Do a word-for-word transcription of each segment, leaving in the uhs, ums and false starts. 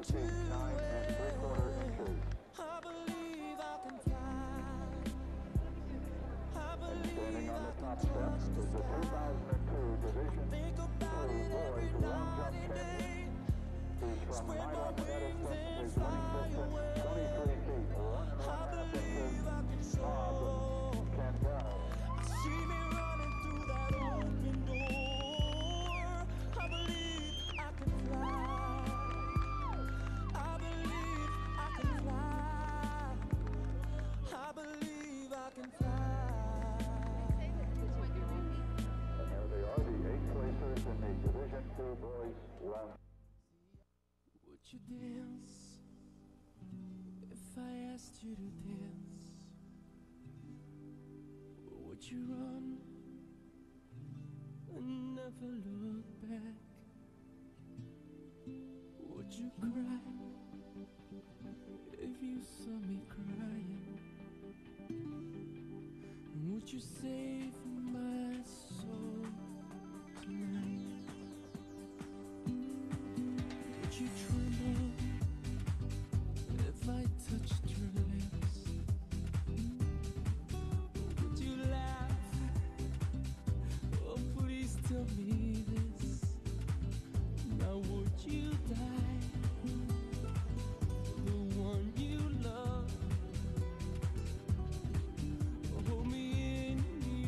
nine and three quarter inches. I believe I can fly. I And standing believe on I the can top step touch the is the two sky. thousand two Division Think about two it every Boys Long night Jump and Champion. day. He's from Spread my Milan, wings Medicine. and His winning fly distance, away. twenty-three feet, one and one I half inches. believe I can Bob soar. Kendall. I see me running through that open door. I believe I can fly. I believe I can fly. I believe I can fly. And there they are, the eight placers in the Division two Boys Long. Would you dance if I asked you to dance? Or would you run and never look back? Would you cry if you saw me crying? Would you save my soul tonight? Would you tremble if I touched your lips? Would you laugh? Oh, please tell me this. Now would you die? The one you love. Hold me in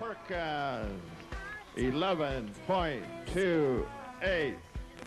Perkins, eleven point two eight.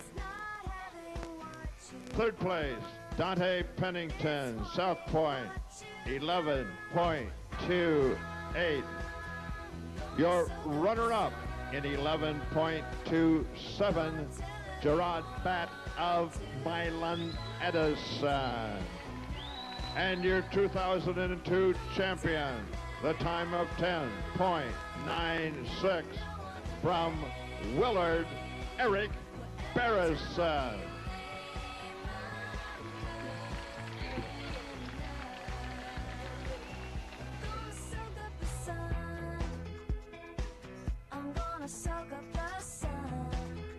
Third place, Dante Pennington, South Point, eleven point two eight. Your runner-up in eleven point two seven, Gerard Batt of Milan Edison. And your two thousand two champion, the time of ten point nine six from Willard Eric Barrison. Soak up the sun.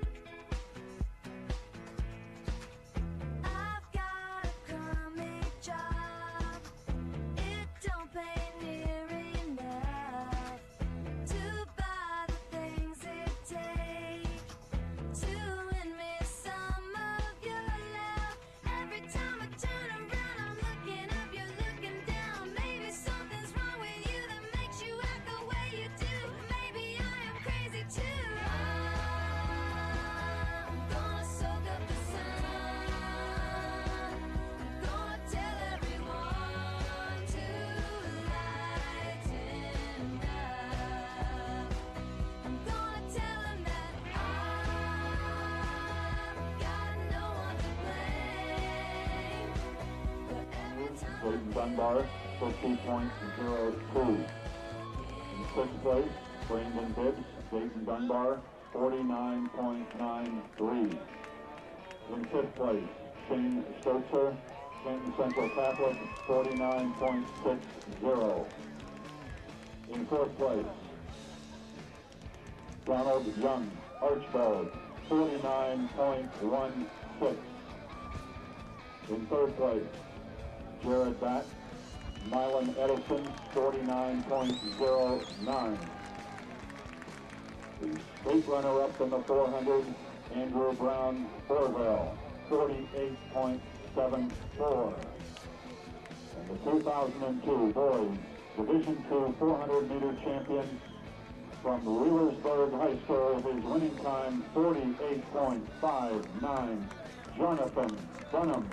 I've got a crummy job. It don't pay near enough to buy the things it takes to win me some of your love. Every time I turn around, I'm looking up, you're looking down. Maybe something's wrong with you that makes you act the way you do. Maybe I am crazy too. I'm gonna soak up the sun. I'm gonna tell everyone to lighten up. I'm gonna tell them that I've got no one to blame. But every time Jaden Dunbar, fifty point zero two. In sixth place, Brandon Bibbs, Jaden Dunbar, forty-nine point nine three. In fifth place, Shane Sturzer, Canton Central Catholic, forty-nine point six zero. In fourth place, Donald Young, Archbold, forty-nine point one six. In third place, Jared Batt, Milan Edison, forty-nine point zero nine. The state runner-up in the four hundred, Andrew Brown Orville, forty-eight point seven four. And the two thousand two boys Division two four hundred meter champion from Wheelersburg High School, his winning time forty-eight point five nine, Jonathan Dunham.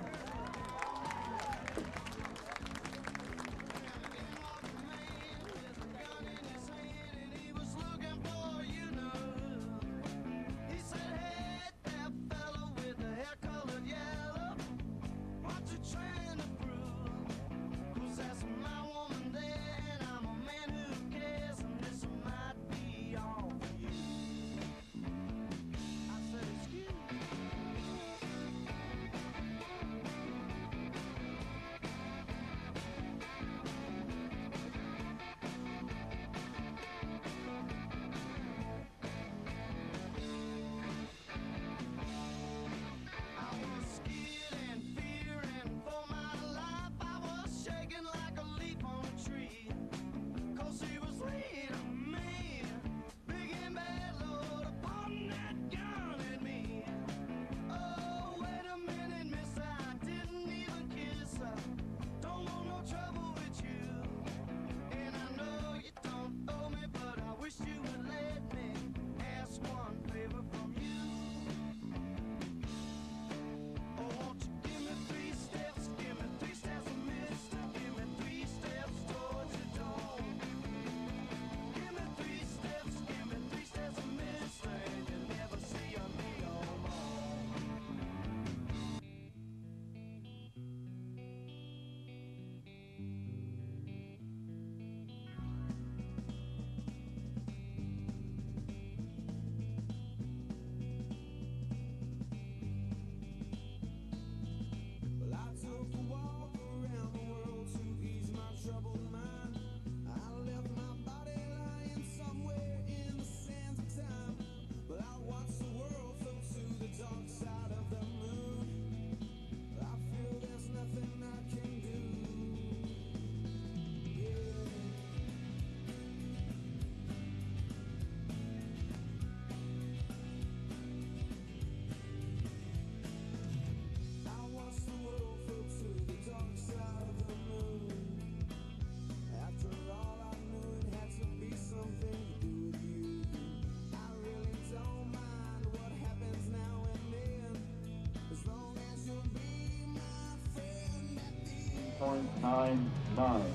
point nine nine.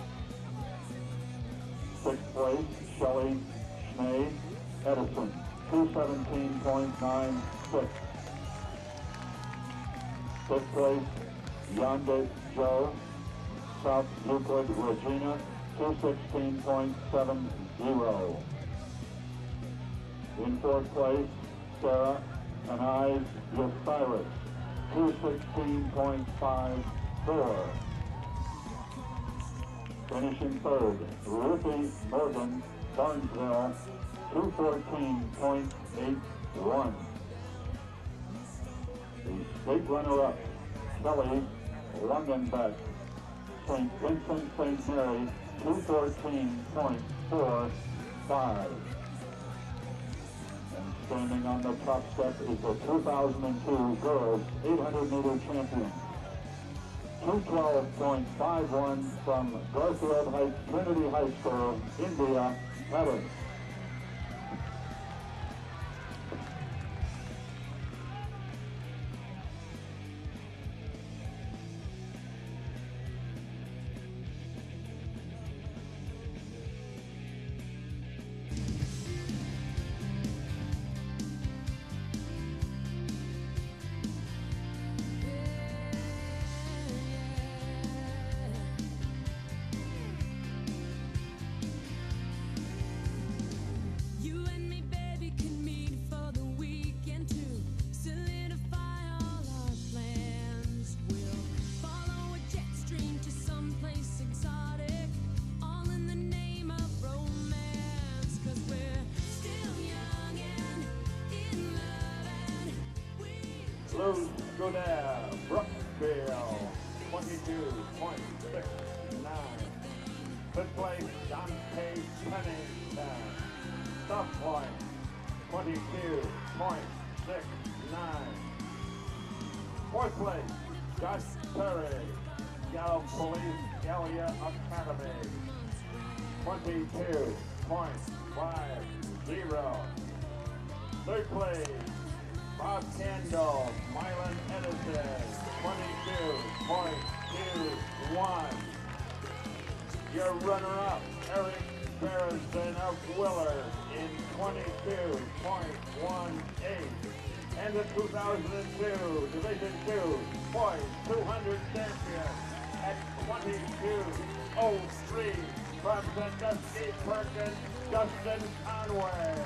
Sixth place, Shelley Schnee Edison, two seventeen point nine six. Fifth place, Yonde Joe, South Euclid Regina, two sixteen point seven zero. In fourth place, Sarah Anais Yosiris, two sixteen point five four. Finishing third, Ruthie Morgan, Barnesville, two fourteen point eight one. The state runner-up, Kelly Lungenbeck, Saint Vincent Saint Mary, two fourteen point four five. And standing on the top step is the two thousand two girls eight hundred meter champion, two twelve point five one from Garfield Heights Trinity High School, India, Heather. You and me, baby, can meet for the weekend to solidify all our plans. We'll follow a jet stream to someplace exotic, all in the name of romance. Cause we're still young and in love, and we Luz Goddard, Brookville, twenty-two point six nine. Fifth place, Dante Pennington, South Point, twenty-two point six nine. Fourth place, Josh Perry, Gallup Police Gallia Academy, twenty-two point five zero. Third place, Bob Kendall, Mylan Edison, twenty-two point two one. Your runner-up, Eric Barrison of Willard in twenty-two point one eight. And the two thousand two Division two Boys two hundred champion at twenty-two oh three from Sandusky Perkins, Justin Conway.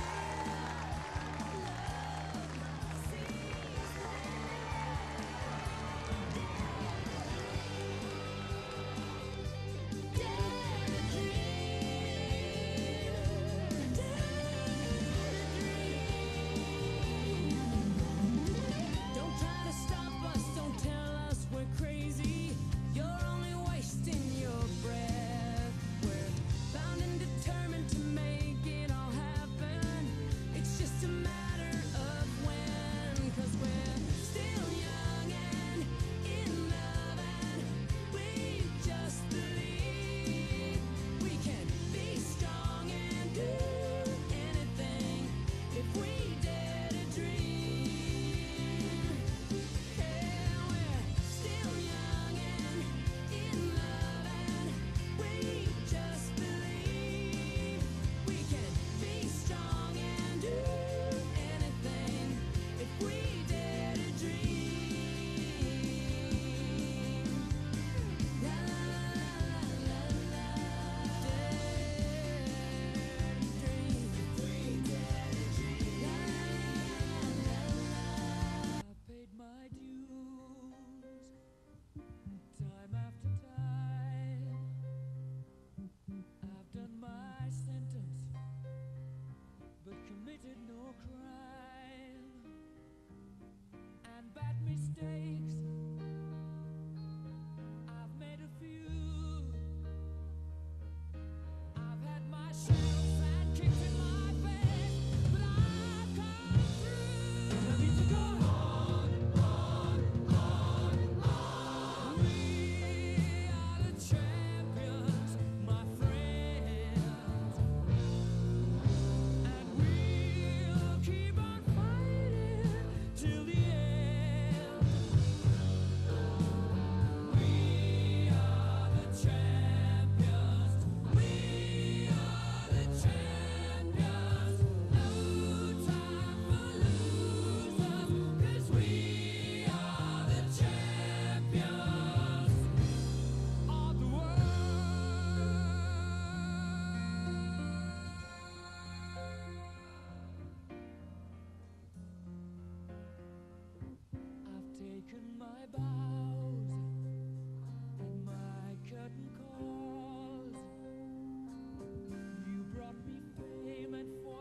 don't try to stop us, don't tell us we're crazy. You're only wasting your breath. We're bound and determined to make it all happen.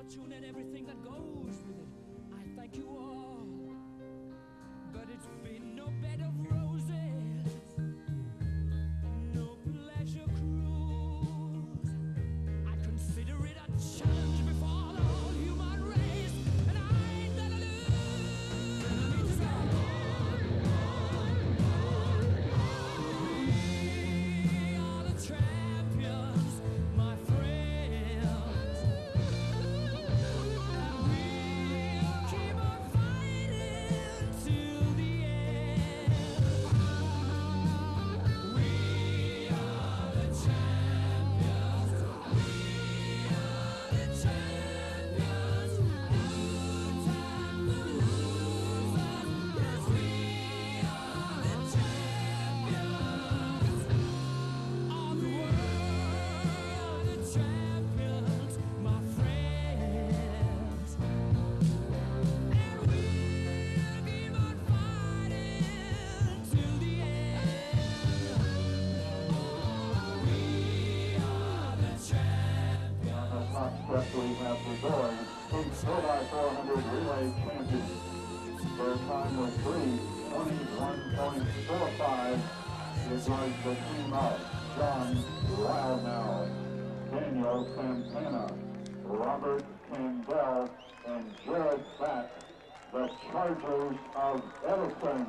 fortune and everything that goes with it. I thank you all, but it's been no bed of roses, no pleasure cruise. I consider it a challenge before the whole human race, and I ain't gonna lose. We are the champions, my friends, and we'll keep on fighting till the end. We are the champions. We are the champions. No time for losers. Yes, we are the champions of the world, the champions, my friends. And we'll keep on fighting till the end. Oh, we are the champions. On the top step, we have the boys, Kings four by four hundred relay champions. Their time was three twenty-one point four five. It was the team of John Wildnow, Daniel Santana, Robert Candell, and Jared Back, the Chargers of Edison.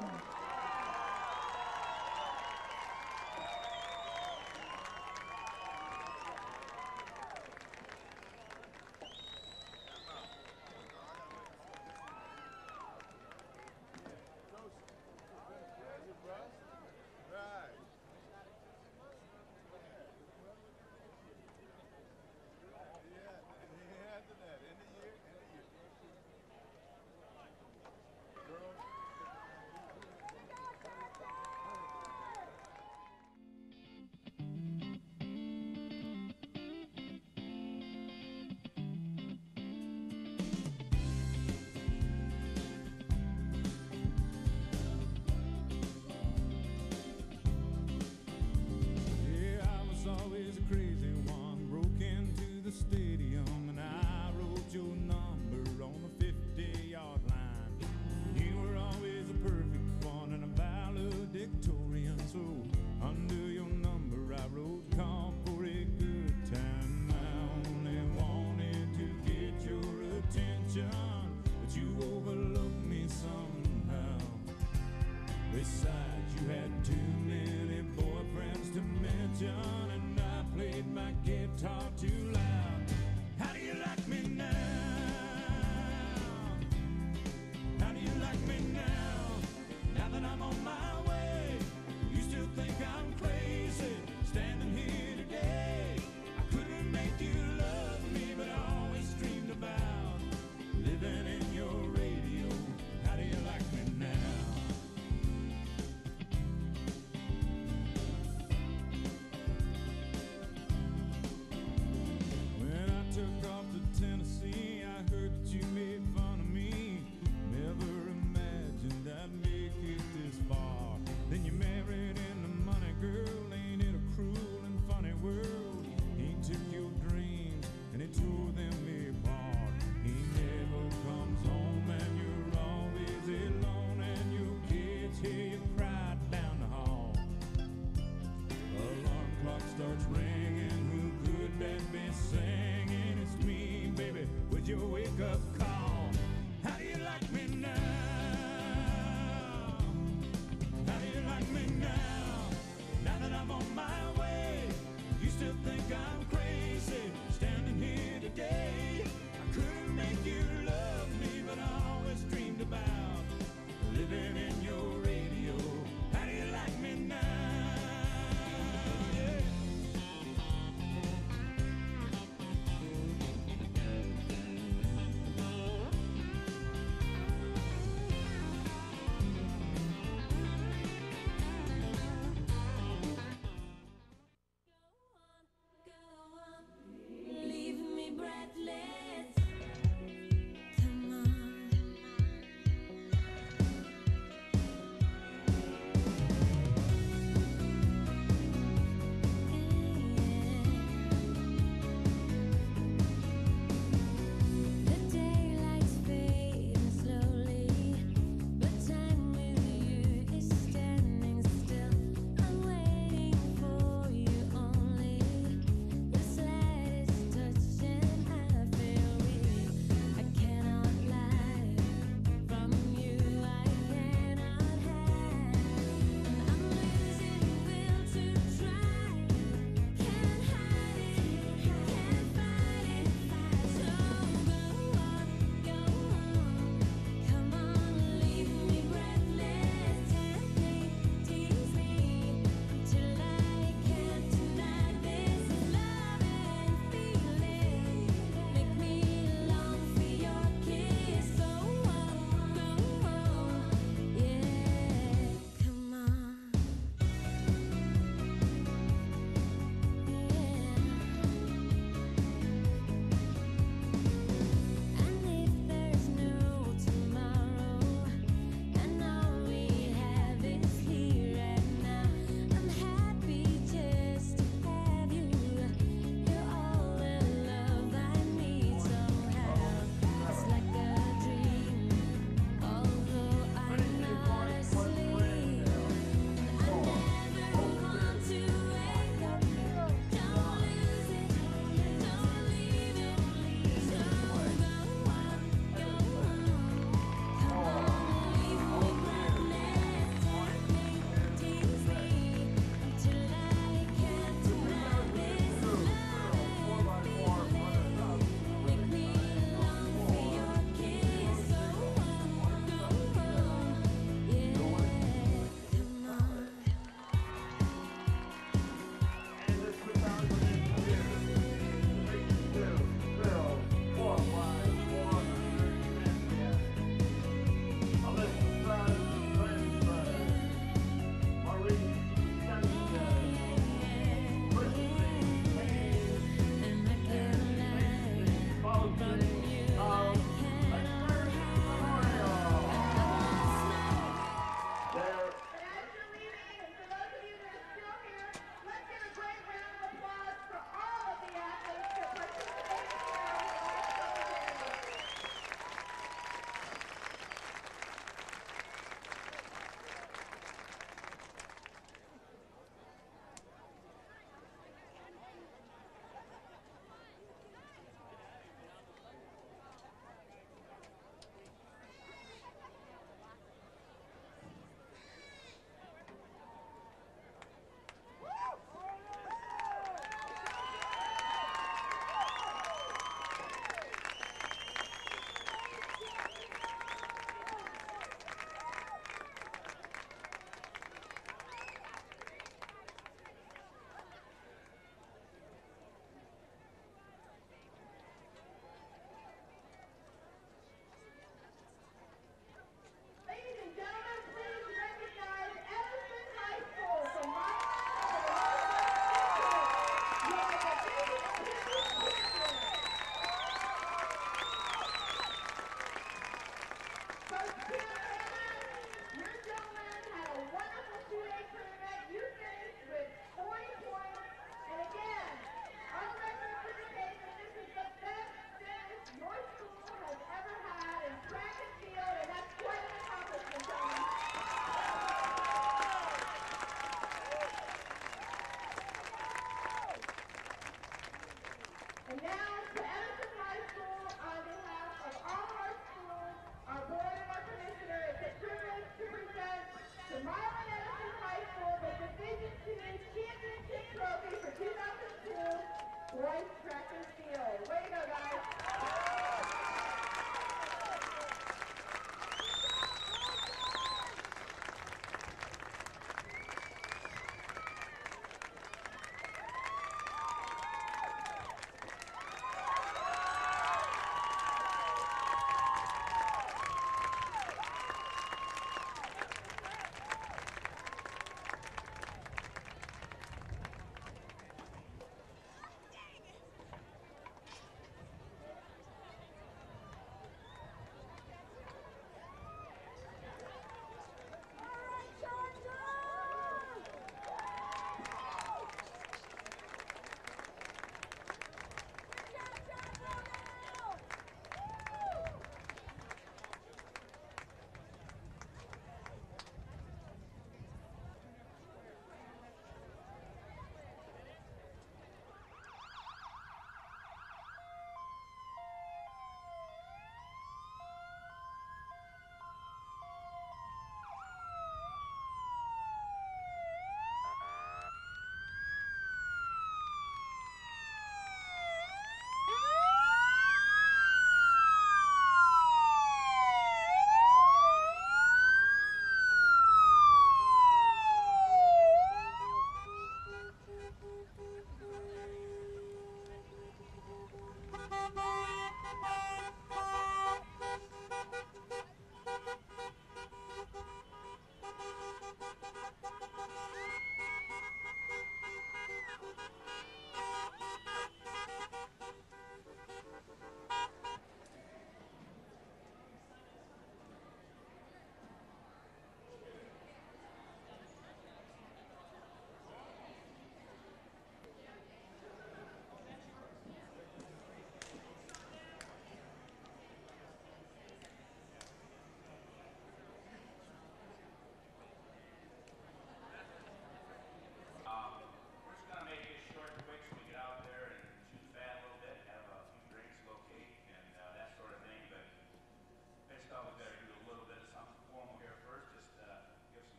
Now to Edison High School, on behalf of all our schools, our board and our commissioner, it's a privilege to present to Marlin Edison High School the Division two Championship Trophy for two thousand two Boys Track and Field. Way to go, guys.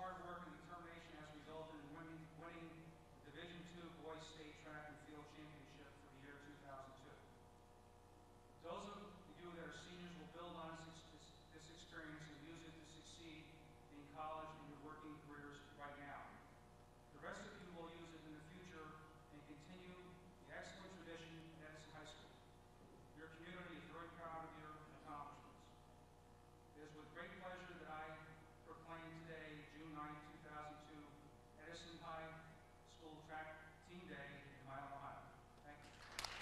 hard work and determination has resulted in winning, winning the Division two Boys State Track and Field Championship for the year two thousand two. Those of you that are seniors will build on this, this, this experience and use it to succeed in college and your working careers right now. The rest of you will use it in the future and continue the excellent tradition at Edison High School. Your community is very proud of your accomplishments. It is with great pleasure that I proclaim today, June ninth, two thousand two, Edison High School Track Team Day in Milan, Ohio. Thank you.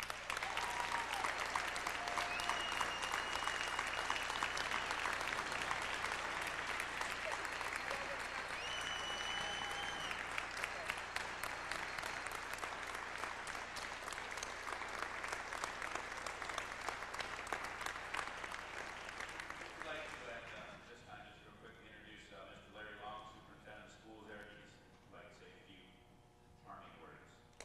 I'd like to, at uh, this time, just real quickly introduce uh, Mister Larry Long, Superintendent of Schools there. He'd like to say a few charming words.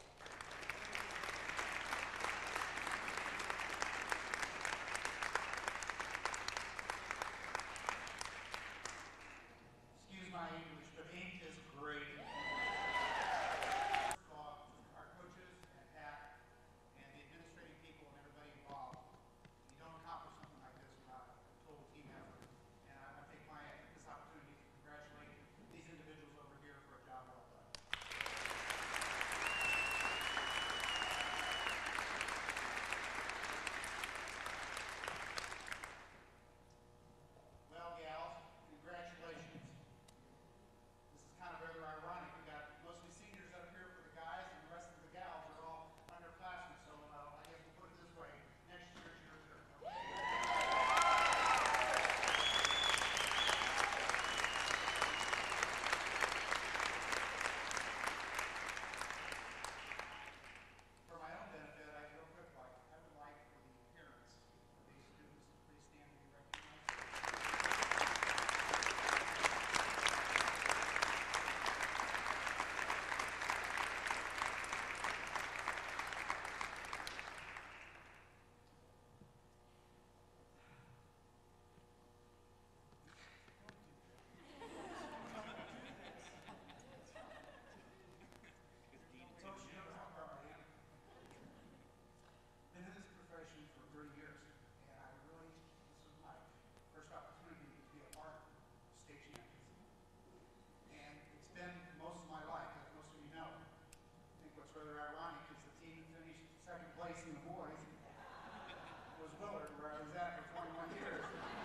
Excuse my English, but ink is great. First of all, our coaches and Pat and the administrative people and everybody involved, you don't accomplish something like this without a total team effort. And I want to take my, this opportunity to congratulate these individuals over here for a job well done. Well, gals, congratulations. This is kind of rather ironic. We got mostly seniors up here for the guys, and the rest of the gals are all underclassmen. So uh, I guess we'll put it this way: next year's your turn. Okay? For my own benefit, I real quick like I would like for the parents of these students to please stand and be recognized. Folks, you know how proud I am. Been in this profession for thirty years, and I really, this was my first opportunity to be a part of state champions. And it's been most of my life, as most of you know. I think what's rather ironic is the team that finished second place in the boys was Willard, where I was at for twenty-one years.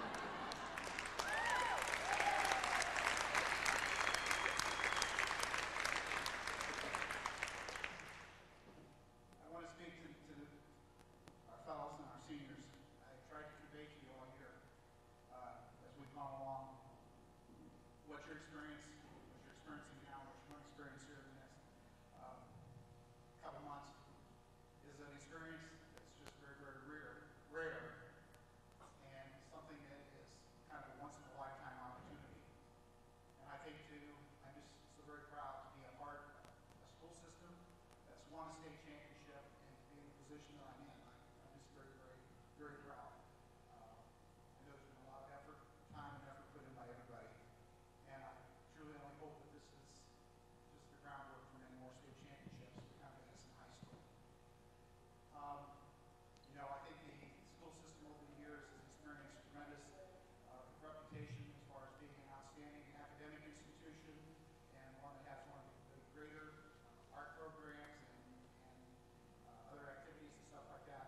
I want to speak to, to the, our fellows and our seniors. I tried to convey to you all here uh, as we've gone along what your experience, what you're experiencing now, what you're going to experience here in the next uh, couple months is an experience that's just very, very rare, rare, and something that is kind of a once in a lifetime opportunity. And I think too, I'm just so very proud to be a part of a school system that's won a state championship and to be in the position that I'm in. I- I'm just very, very, very proud. Uh, I know there's been a lot of effort, time and effort put in by everybody. And I truly only hope that this is just the groundwork for many more state championships to come to Edison High School. Um, you know, I think the school system over the years has experienced tremendous uh, reputation as far as being an outstanding academic institution and one that has one of the greater uh, art programs and, and uh, other activities and stuff like that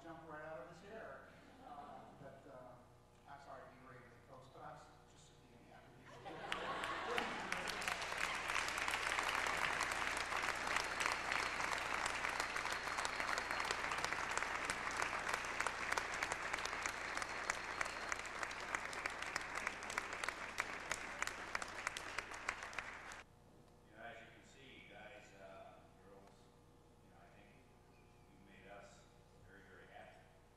jump right out of his chair. Uh, but uh, I'm sorry to derail the coach, but I was just being happy. You know, as you can see, guys, uh, girls, you know, I think you made us very, very happy.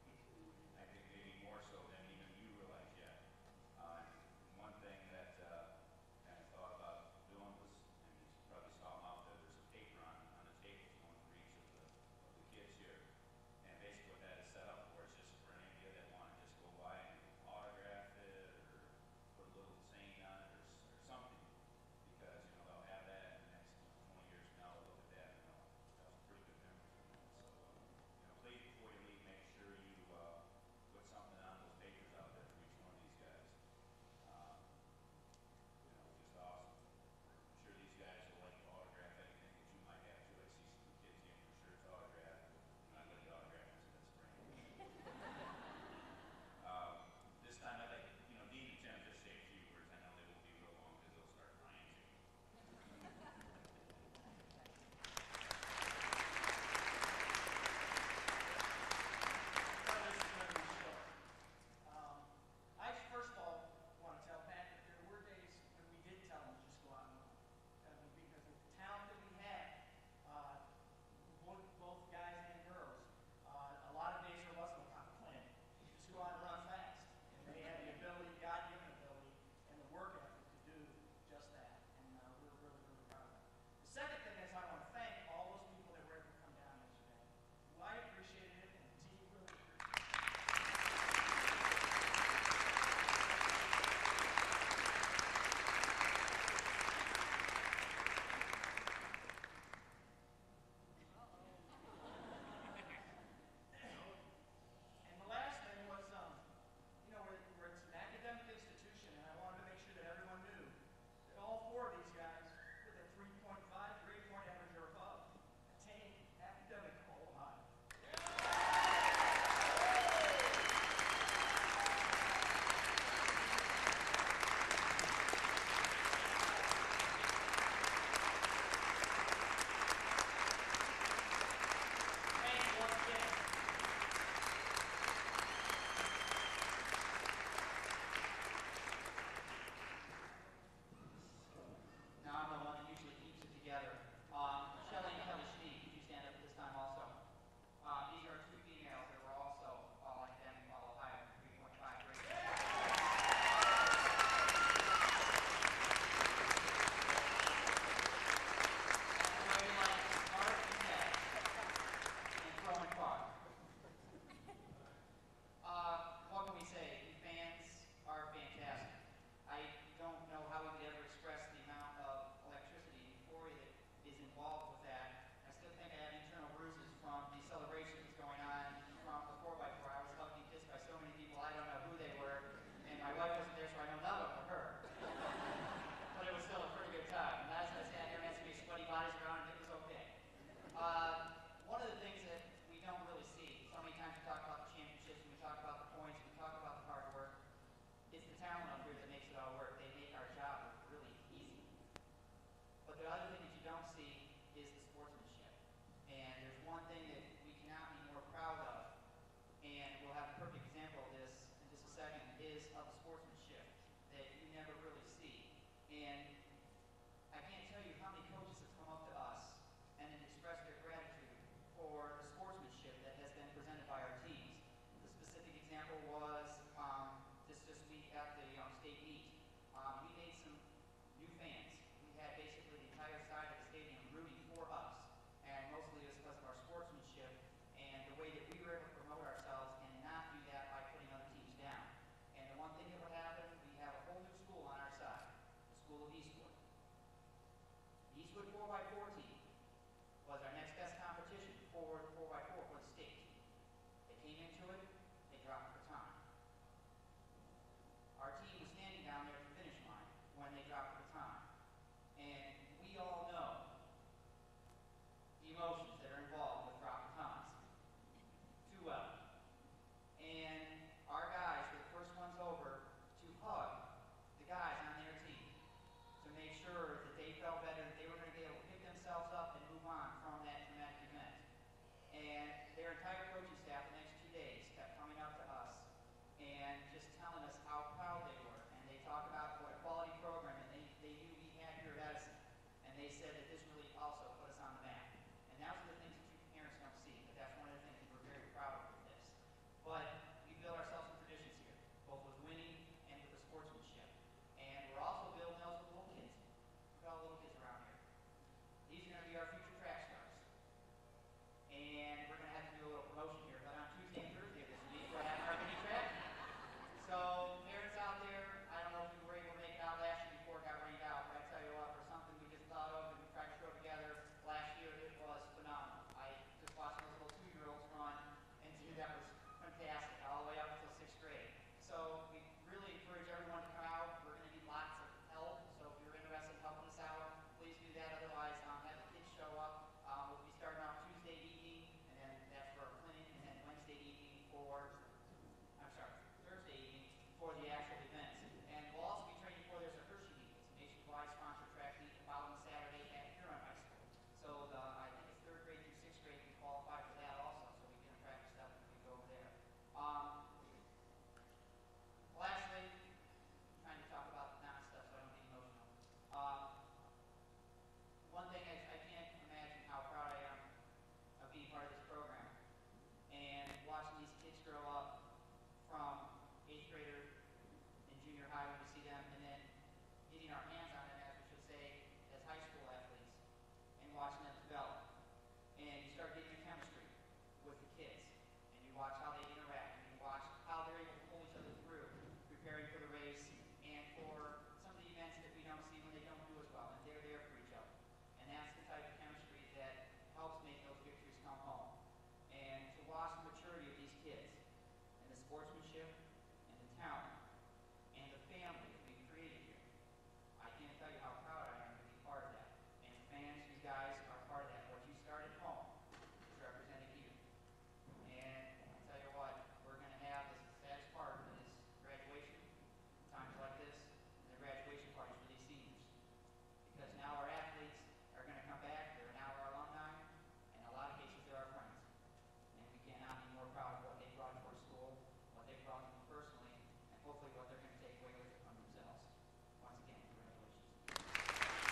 sportsmanship, and the talent, and the family that we've created here. I can't tell you how proud I am to be part of that. And fans, you guys are part of that. What you start at home is represented here. And I'll tell you what, we're going to have this saddest part of this graduation, times like this, the graduation parties for these seniors. Because now our athletes are going to come back, they're now our alumni, and in a lot of cases they're our friends. And we cannot be more proud of what they brought to our school, what they brought to me personally, and hopefully what they're going to take away with it from themselves. Once again, congratulations.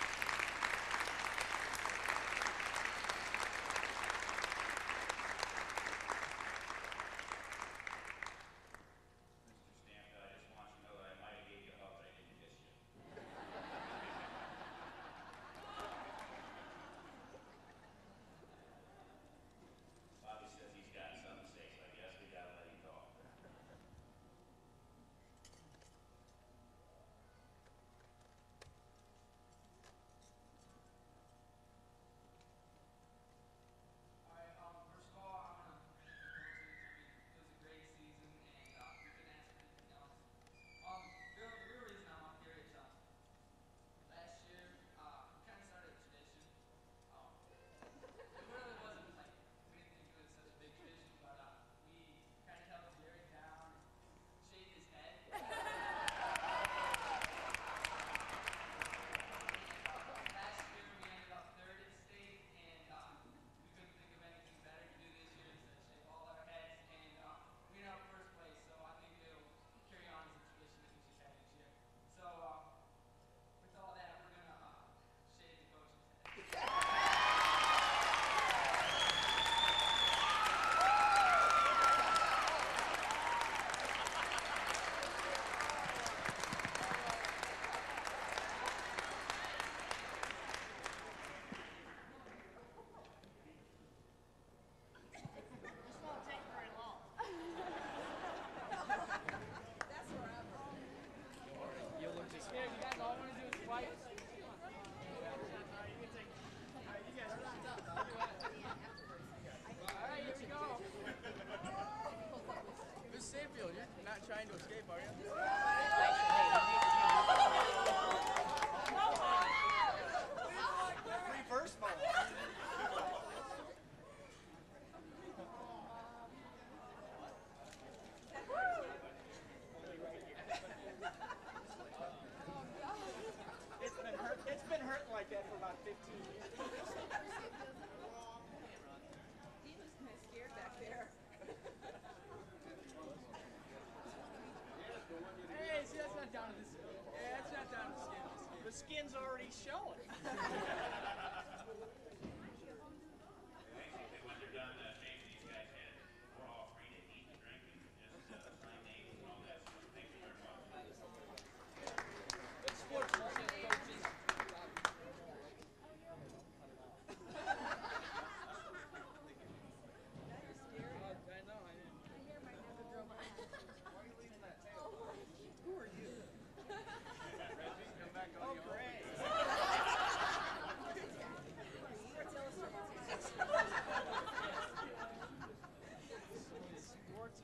Mister Stanfield, I just want you to know that I might have gave you a hug, but I didn't kiss you. Bobby says he's got something to say, so I guess we gotta let him talk. All right, um, first of all, I'm gonna congratulate you. It was a great season, and uh, we couldn't ask for anything else. Um, the, the real reason I'm up here is um, last year uh, we kind of started a tradition. Um, it really wasn't like we didn't think it was such a big tradition, but uh, we kind of held Jerry down and shaved his head. Last year we ended up third in state, and uh, we couldn't think of anything better to do this year instead of shave all our heads, and uh, we ended up first place. So I think it'll carry on as a tradition that we should have each year. So uh, with all that, we're gonna uh, shave the coach's head. Yeah, you guys all want to do is fight. All right, here we go. Miss Stanfield, you're not trying to escape, are you? Reverse mode. It's been hurt. It's been hurting like that for about fifteen years. He was kind of scared back there. Hey, see, that's not down to the skin. Yeah, that's not down to the skin. The skin's already showing. Basically, when they're done uh, shaving these guys' heads, we're all free to eat and drink and just uh, sign names and all that stuff. Thank you very much. It's sportsmanship, coaches. I know, I know. I hear my never drove by. Why are you leaving that tail? Who are you? Come back on Oh, your own. great. Sports Illustrated. Sports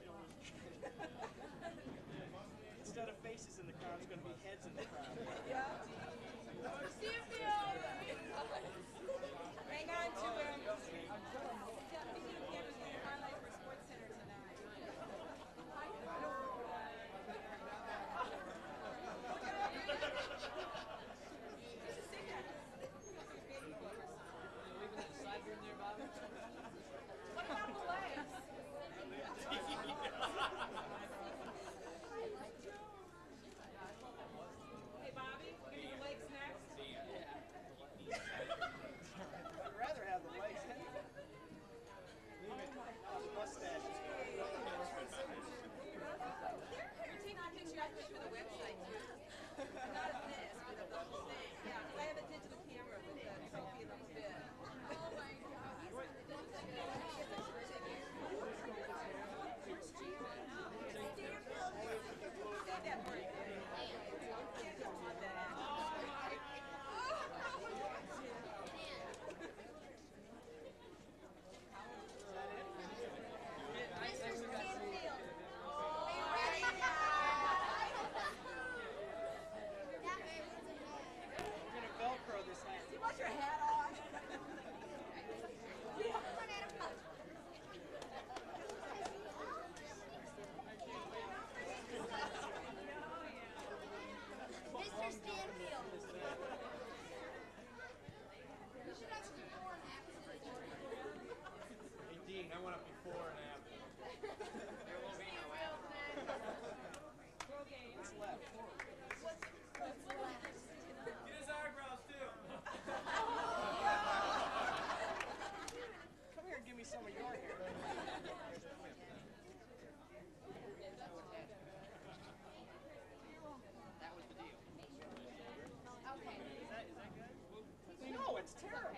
Instead of faces in the crowd, it's going to be heads in the crowd. Yeah. Stanfield! Hang on to him. We need to give him a highlight for Sports Center tonight. Just sing that. Baby Boomer song. Leaving that sideburn there, Bobby? What about the legs? Hey, Bobby, give me the legs next. I'd rather have the legs. Leave it. The mustache is good. You're taking a picture of this for the website, too. Not of this, but of the whole thing. Yeah, because I have a digital camera with the trophy of the bid. Oh, my God. Save that for you. Kids don't want that. I actually got to see. Stanfield. it's terrible.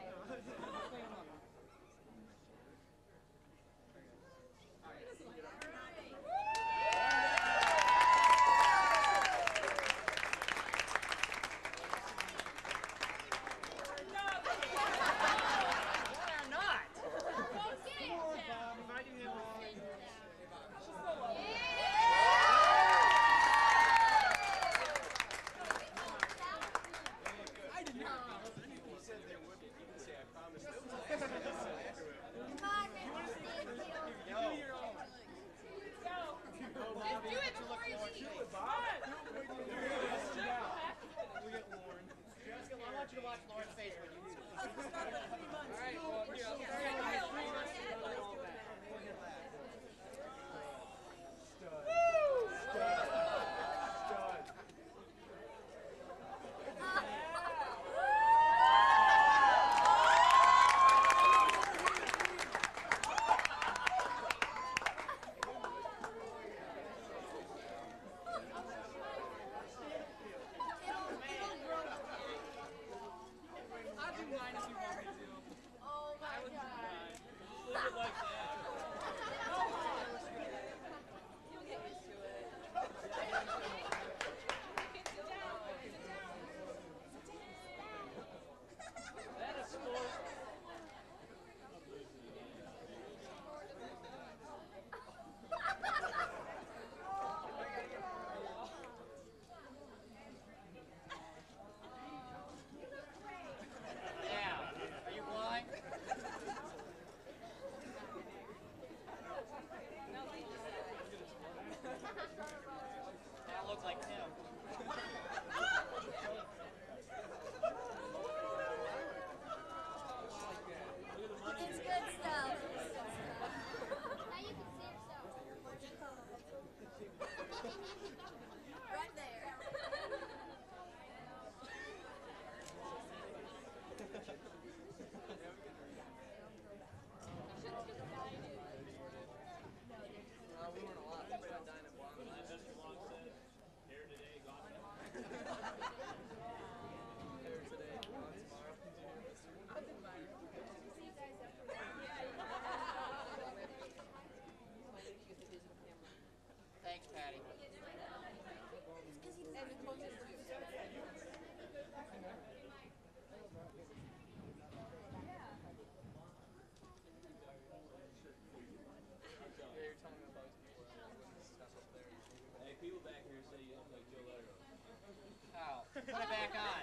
Put it back on.